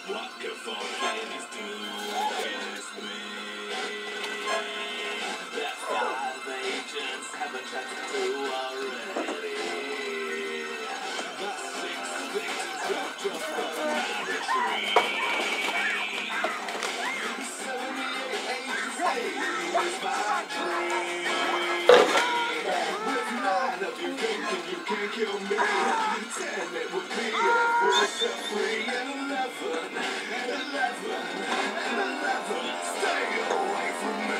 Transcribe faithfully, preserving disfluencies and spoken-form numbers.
What can four ladies do against me? That five agents haven't chatted to already. The six victims dropped just another tree. Seventy-eight agents, eighty is my dream. With nine of you thinking you can kill me, ten it would be if we were set free. And eleven, and eleven, and eleven, stay away from me.